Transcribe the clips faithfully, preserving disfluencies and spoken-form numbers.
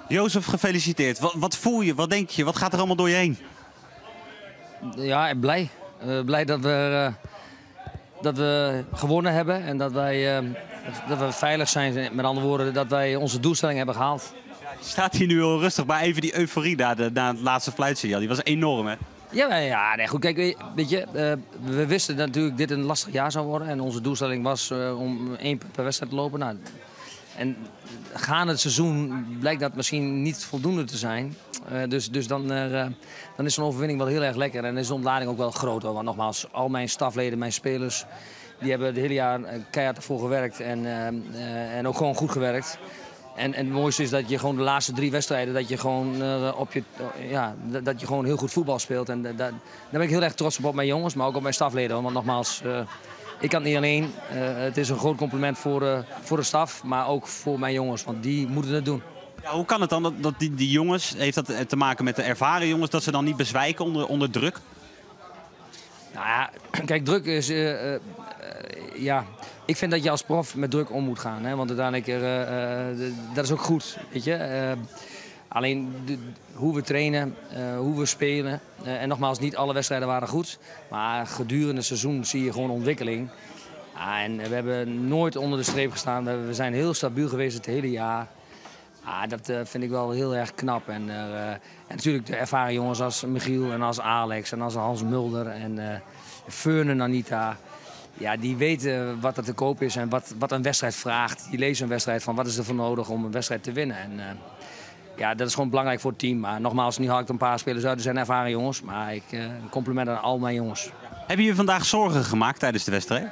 Jozef, gefeliciteerd. Wat, wat voel je? Wat denk je? Wat gaat er allemaal door je heen? Ja, blij. Uh, blij dat we, uh, dat we gewonnen hebben en dat wij uh, dat we veilig zijn. Met andere woorden, dat wij onze doelstelling hebben gehaald. Je staat hier nu heel rustig, maar even die euforie na, de, na het laatste fluitsignaal. Die was enorm, hè? Ja, ja nee, goed. Kijk, weet je, uh, we wisten dat natuurlijk dit een lastig jaar zou worden. En onze doelstelling was uh, om één punt per wedstrijd te lopen. Nou, en gaande het seizoen blijkt dat misschien niet voldoende te zijn. Uh, dus dus dan, uh, dan is zo'n overwinning wel heel erg lekker. En is de ontlading ook wel groot. Hoor. Want nogmaals, al mijn stafleden, mijn spelers, die hebben het hele jaar keihard ervoor gewerkt. En, uh, uh, en ook gewoon goed gewerkt. En, en het mooiste is dat je gewoon de laatste drie wedstrijden, dat je gewoon, uh, op je, uh, ja, dat je gewoon heel goed voetbal speelt. En uh, daar ben ik heel erg trots op, op mijn jongens, maar ook op mijn stafleden. Hoor. Want nogmaals, uh, ik kan het niet alleen. Uh, het is een groot compliment voor, uh, voor de staf, maar ook voor mijn jongens, want die moeten het doen. Ja, hoe kan het dan dat, dat die, die jongens, heeft dat te maken met de ervaren jongens, dat ze dan niet bezwijken onder, onder druk? Nou ja, kijk, druk is... Uh, uh, ja, ik vind dat je als prof met druk om moet gaan. Hè? Want uiteindelijk, uh, uh, dat is ook goed, weet je. Uh, alleen de, hoe we trainen, uh, hoe we spelen. Uh, en nogmaals, niet alle wedstrijden waren goed. Maar gedurende het seizoen zie je gewoon ontwikkeling. Uh, en we hebben nooit onder de streep gestaan. We, we zijn heel stabiel geweest het hele jaar. Ah, dat uh, vind ik wel heel erg knap. En, uh, en natuurlijk de ervaren jongens als Michiel en als Alex en als Hans Mulder en uh, Feun en Anita. Ja, die weten wat er te koop is en wat, wat een wedstrijd vraagt. Die lezen een wedstrijd van wat is er voor nodig om een wedstrijd te winnen. En, uh, ja, dat is gewoon belangrijk voor het team. Maar nogmaals, nu haal ik een paar spelers uit. Er zijn ervaren jongens, maar ik, uh, een compliment aan al mijn jongens. Heb je je vandaag zorgen gemaakt tijdens de wedstrijd?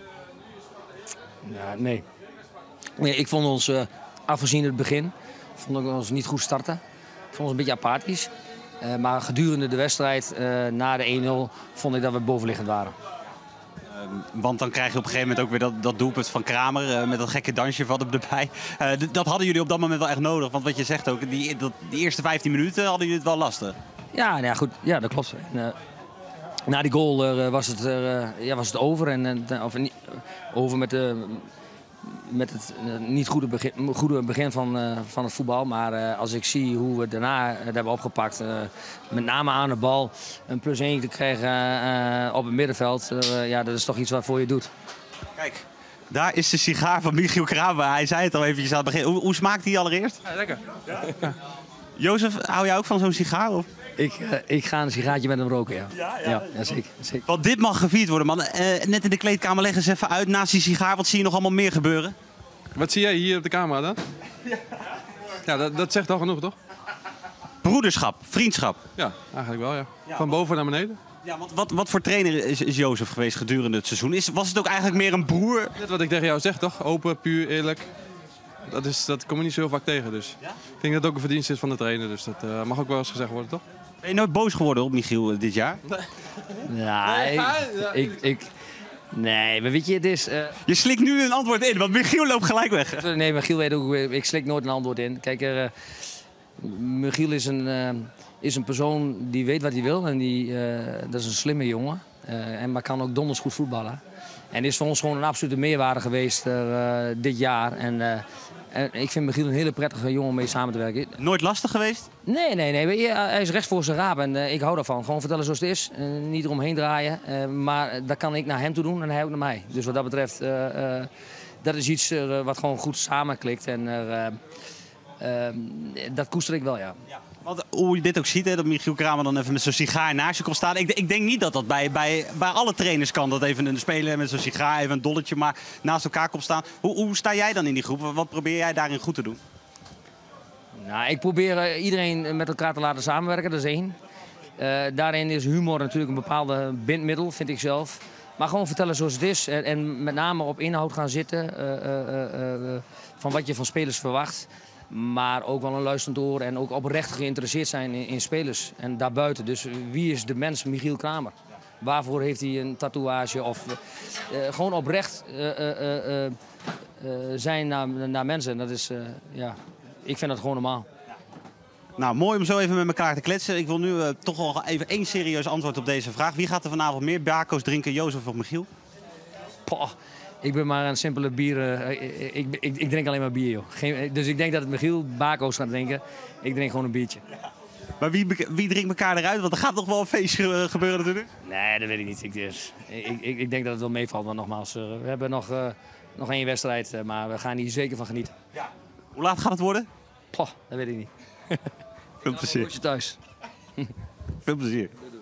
Ja, nee. nee. Ik vond ons, uh, afgezien het begin, vond ik ons niet goed starten. Ik vond ons een beetje apathisch. Uh, maar gedurende de wedstrijd, uh, na de één nul, vond ik dat we bovenliggend waren. Want dan krijg je op een gegeven moment ook weer dat, dat doelpunt van Kramer uh, met dat gekke dansje van hem erbij. Uh, dat hadden jullie op dat moment wel echt nodig. Want wat je zegt ook, die, dat, die eerste vijftien minuten hadden jullie het wel lastig. Ja, nou ja, goed. Ja, dat klopt. En, uh, na die goal uh, was, het, uh, ja, was het over. En, uh, of, uh, over met, uh, met het uh, niet goede begin, goede begin van, uh, van het voetbal. Maar uh, als ik zie hoe we daarna uh, hebben opgepakt, uh, met name aan de bal, een plus één te krijgen uh, op het middenveld, uh, ja, dat is toch iets waarvoor je doet. Kijk, daar is de sigaar van Michiel Kramer. Hij zei het al eventjes aan het begin. Hoe, hoe smaakt die allereerst? Ja, lekker. Ja. Jozef, hou jij ook van zo'n sigaar? Of? Ik, uh, ik ga een sigaartje met hem roken, ja. Ja, ja, ja, ja zeker, zeker. Want dit mag gevierd worden, man. Uh, net in de kleedkamer, leg eens even uit. Naast die sigaar, wat zie je nog allemaal meer gebeuren? Wat zie jij hier op de camera dan? Ja, ja dat, dat zegt al genoeg, toch? Broederschap, vriendschap. Ja, eigenlijk wel, ja. Ja, van boven naar beneden. Ja, want wat, wat voor trainer is, is Jozef geweest gedurende het seizoen? Is, was het ook eigenlijk meer een broer? Net wat ik tegen jou zeg, toch? Open, puur, eerlijk. Dat, is, dat kom je niet zo heel vaak tegen, dus. Ja? Ik denk dat het ook een verdienst is van de trainer, dus dat uh, mag ook wel eens gezegd worden, toch? Ben je nooit boos geworden op Michiel uh, dit jaar? Nee. Ja, ik, ik, ik, nee, maar weet je, het is... Uh... Je slikt nu een antwoord in, want Michiel loopt gelijk weg. Nee, Michiel weet ook, ik slik nooit een antwoord in. Kijk, uh, Michiel is een, uh, is een persoon die weet wat hij wil en die, uh, dat is een slimme jongen. Uh, en maar kan ook donders goed voetballen. En is voor ons gewoon een absolute meerwaarde geweest uh, dit jaar. En, uh, en ik vind Michiel een hele prettige jongen om mee samen te werken. Nooit lastig geweest? Nee, nee, nee. Weet je, hij is recht voor zijn raap en uh, ik hou daarvan. Gewoon vertellen zoals het is. Uh, niet eromheen draaien. Uh, maar dat kan ik naar hem toe doen en hij ook naar mij. Dus wat dat betreft, uh, uh, dat is iets uh, wat gewoon goed samenklikt. En uh, uh, dat koester ik wel, ja. Ja. Want hoe je dit ook ziet, hè, dat Michiel Kramer dan even met zo'n sigaar naast je komt staan. Ik, ik denk niet dat dat bij, bij, bij alle trainers kan. Dat even een speler met zo'n sigaar, even een dolletje maar naast elkaar komt staan. Hoe, hoe sta jij dan in die groep? Wat probeer jij daarin goed te doen? Nou, ik probeer uh, iedereen met elkaar te laten samenwerken, dat is één. Uh, daarin is humor natuurlijk een bepaalde bindmiddel, vind ik zelf. Maar gewoon vertellen zoals het is. En, en met name op inhoud gaan zitten. Uh, uh, uh, uh, van wat je van spelers verwacht. Maar ook wel een luisterend oor en ook oprecht geïnteresseerd zijn in, in spelers. En daarbuiten. Dus wie is de mens Michiel Kramer? Waarvoor heeft hij een tatoeage? Of uh, uh, gewoon oprecht uh, uh, uh, uh, zijn naar, naar mensen. En dat is, uh, ja, ik vind dat gewoon normaal. Nou, mooi om zo even met elkaar te kletsen. Ik wil nu uh, toch wel even één serieus antwoord op deze vraag. Wie gaat er vanavond meer Baco's drinken, Jozef of Michiel? Poh. Ik ben maar een simpele bier. Uh, ik, ik, ik, ik drink alleen maar bier, joh. Geen, dus ik denk dat het Michiel Bako's gaat drinken. Ik drink gewoon een biertje. Maar wie, wie drinkt elkaar eruit? Want er gaat nog wel een feestje gebeuren natuurlijk. Nee, dat weet ik niet. Ik, dus, ik, ik, ik denk dat het wel meevalt. Maar nogmaals, uh, we hebben nog, uh, nog één wedstrijd. Uh, maar we gaan hier zeker van genieten. Ja. Hoe laat gaat het worden? Poh, dat weet ik niet. Veel plezier. Ik thuis. Veel plezier.